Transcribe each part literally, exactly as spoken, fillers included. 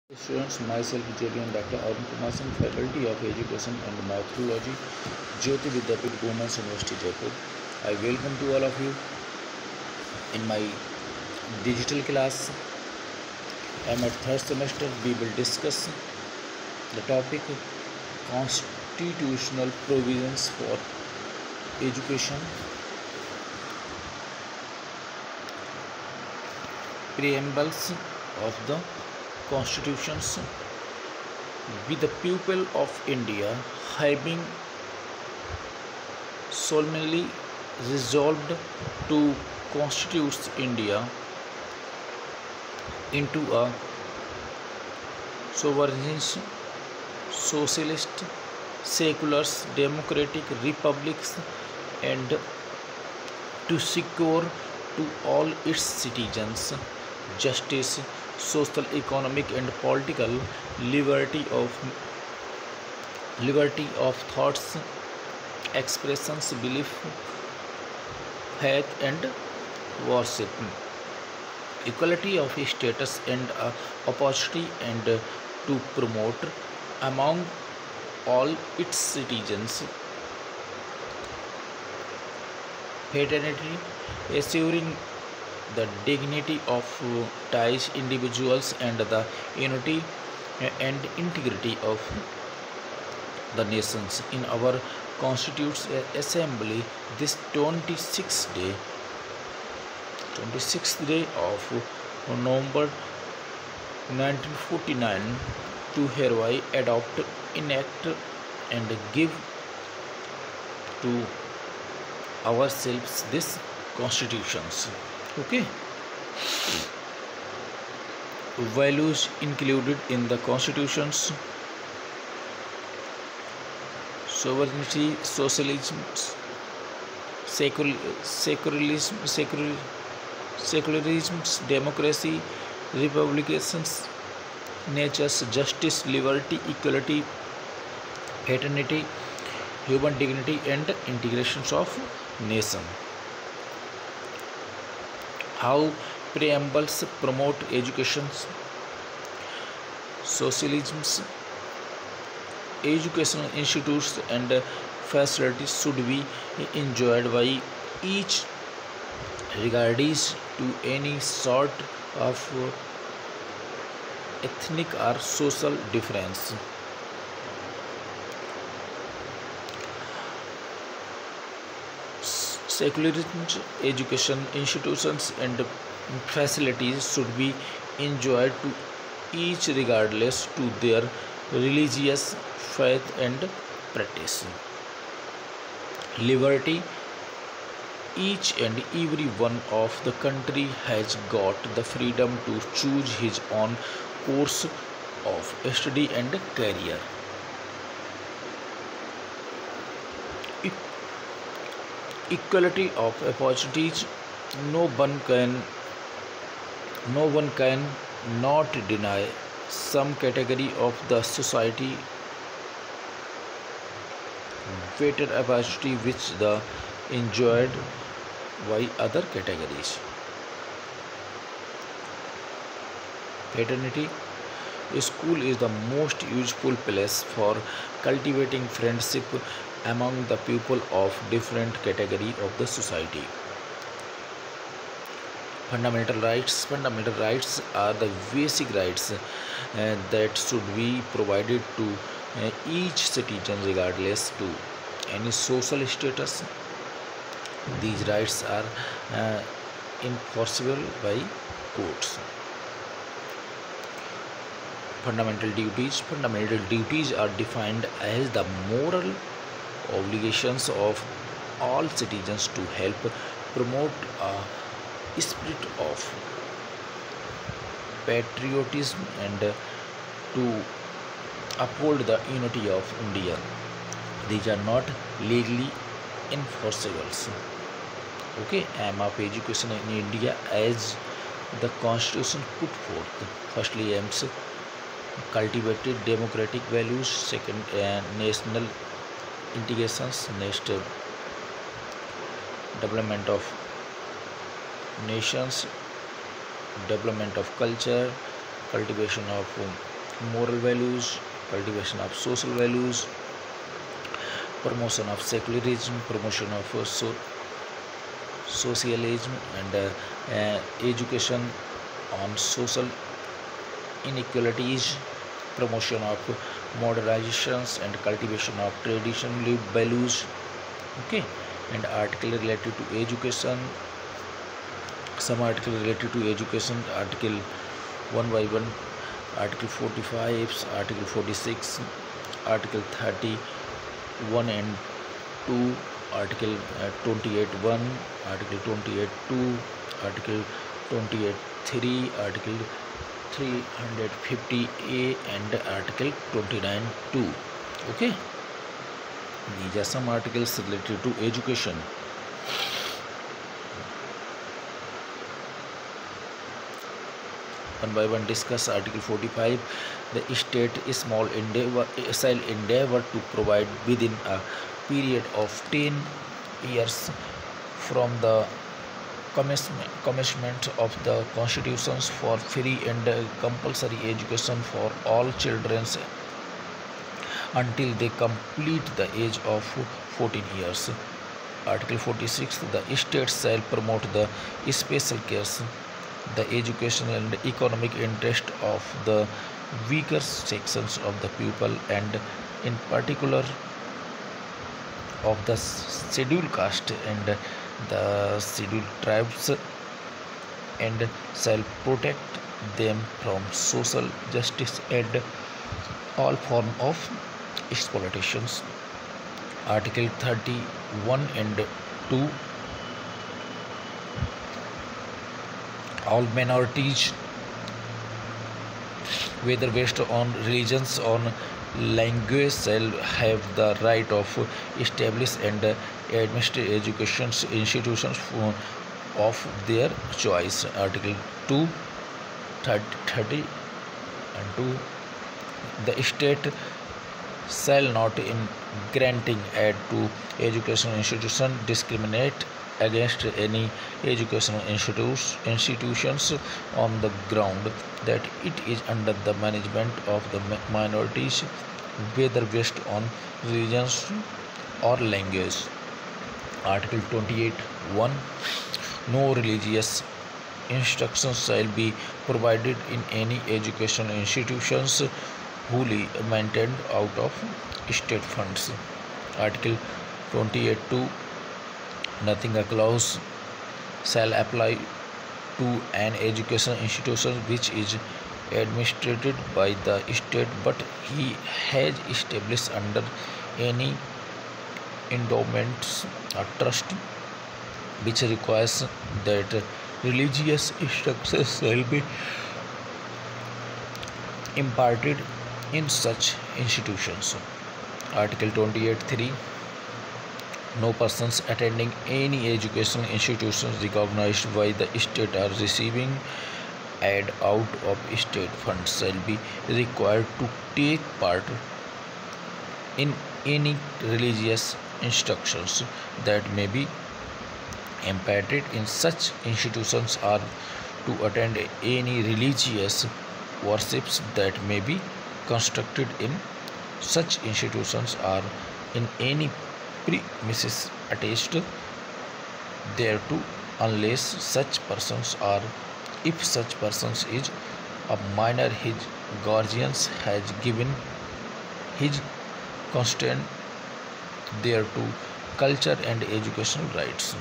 Students, myself J D and Doctor Arun Kumar Singh, Faculty of Education and Methodology, Jyoti Vidyapit Women's University, Jaipur. I welcome to all of you in my digital class. I am at third semester. We will discuss the topic constitutional provisions for education, preambles of the constitutions. With the people of India having solemnly resolved to constitute India into a sovereign, socialist, secular, democratic republics, and to secure to all its citizens justice, social, economic, and political liberty of liberty of thoughts, expressions, belief, faith, and worship, equality of status and uh, opportunity, and uh, to promote among all its citizens fraternity, assuring the dignity of uh, ties individuals and the unity and integrity of the nations. In our Constitutional Assembly, this twenty-sixth day twenty-sixth day of November nineteen forty-nine, to hereby adopt, enact, and give to ourselves this constitutions. Okay. Values included in the constitutions: sovereignty, socialism, secularism, secular, secularism, democracy, republicanism, natures, justice, liberty, equality, fraternity, human dignity, and integrations of nation. How preambles promote education. Socialism, educational institutes and facilities should be enjoyed by each regardless to any sort of ethnic or social difference. Secularism, education institutions and facilities should be enjoyed to each regardless to their religious faith and practice. Liberty, each and every one of the country has got the freedom to choose his own course of study and career. Equality of opportunities, no one can no one can not deny some category of the society better opportunity which the enjoyed by other categories. Fraternity, school is the most useful place for cultivating friendship among the people of different category of the society. Fundamental rights, fundamental rights are the basic rights uh, that should be provided to uh, each citizen regardless to any social status. These rights are uh, enforceable by courts. Fundamental duties, fundamental duties are defined as the moral obligations of all citizens to help promote a spirit of patriotism and to uphold the unity of India. These are not legally enforceable. Okay, aim of education in India as the constitution put forth. Firstly, aims cultivated democratic values. Second, uh, national integrations. Next, uh, development of nations, development of culture, cultivation of um, moral values, cultivation of social values, promotion of secularism, promotion of uh, so, socialism, and uh, uh, education on social inequalities, promotion of modernizations and cultivation of traditional values. Okay, and article related to education, some article related to education, article one by one, article forty-five, article forty-six, article thirty-one and two, article uh, twenty-eight one, article twenty-eight two, article twenty-eight three, article three hundred fifty A, and article twenty-nine two. Okay, these are some articles related to education. One by one discuss article forty-five. The state small endeavor shall endeavor to provide within a period of ten years from the commencement of the constitutions for free and compulsory education for all children until they complete the age of fourteen years. Article forty-six. The state shall promote the special cares, the educational and economic interest of the weaker sections of the people, and in particular of the scheduled caste and the scheduled tribes, and shall protect them from social justice and all form of exploitations. Article thirty-one and two. All minorities, whether based on religions or language, shall have the right of establish and administer education institutions of their choice. Article two, thirty and two. The state shall not, in granting aid to educational institution, discriminate against any educational institutions on the ground that it is under the management of the minorities, whether based on religions or language. Article twenty-eight one. No religious instruction shall be provided in any educational institutions wholly maintained out of state funds. Article twenty-eight two. Nothing a clause shall apply to an educational institution which is administered by the state, but he has established under any endowments or trust which requires that religious instructions shall be imparted in such institutions. Article twenty-eight three. No persons attending any educational institutions recognized by the state or receiving aid out of state funds shall be required to take part in any religious instructions that may be imparted in such institutions, or to attend any religious worships that may be constructed in such institutions, or in any premises attached thereto, unless such persons, or if such persons is a minor, his guardians has given his consent thereto, culture and educational rights.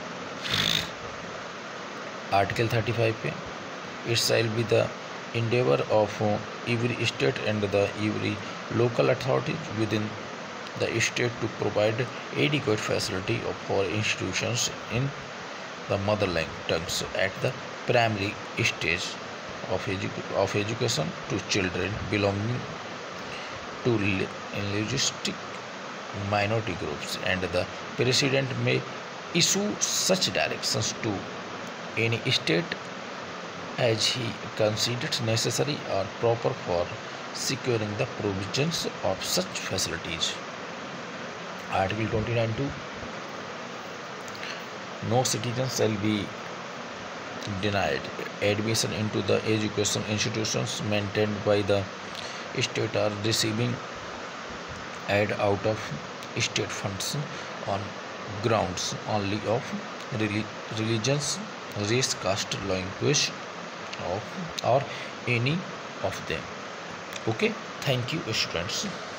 Article thirty-five. It shall be the endeavor of every state and the every local authority within the state to provide adequate facility for institutions in the mother tongues at the primary stage of, edu of education to children belonging to linguistic minority groups, and the president may issue such directions to any state as he considers necessary or proper for securing the provisions of such facilities. Article twenty-nine two. No citizen shall be denied admission into the educational institutions maintained by the state are receiving aid out of state funds on grounds only of religions, race, caste, language, of or any of them. Okay, thank you students.